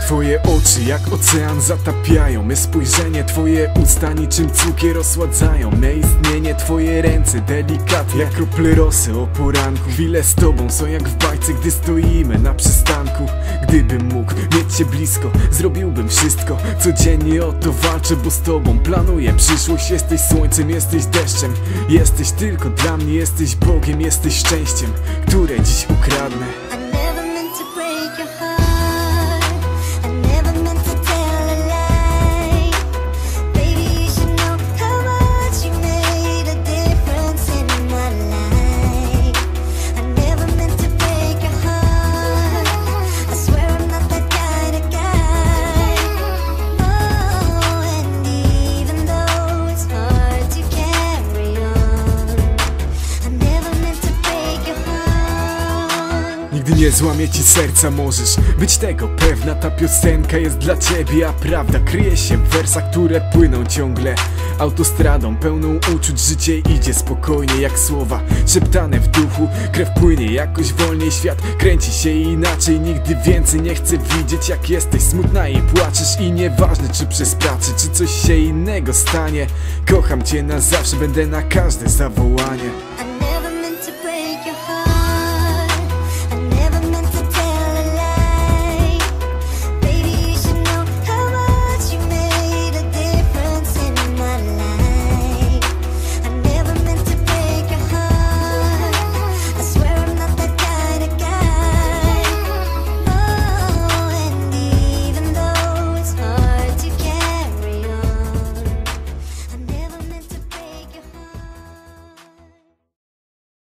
Twoje oczy jak ocean zatapiają me spojrzenie, twoje usta niczym cukier osładzają me istnienie. Twoje ręce delikatne jak krople rosy o poranku. Chwile z tobą są jak w bajce, gdy stoimy na przystanku. Gdybym mógł mieć cię blisko, zrobiłbym wszystko. Codziennie o to walczę, bo z tobą planuję przyszłość. Jesteś słońcem, jesteś deszczem, jesteś tylko dla mnie. Jesteś Bogiem, jesteś szczęściem, które dziś ukradnę. Nigdy nie złamie ci serca, możesz być tego pewna. Ta piosenka jest dla ciebie, a prawda kryje się w wersach, które płyną ciągle autostradą pełną uczuć. Życie idzie spokojnie jak słowa szeptane w duchu. Krew płynie jakoś wolniej, świat kręci się inaczej. Nigdy więcej nie chcę widzieć, jak jesteś smutna i płaczesz. I nieważne czy przez pracę, czy coś się innego stanie, kocham cię na zawsze, będę na każde zawołanie.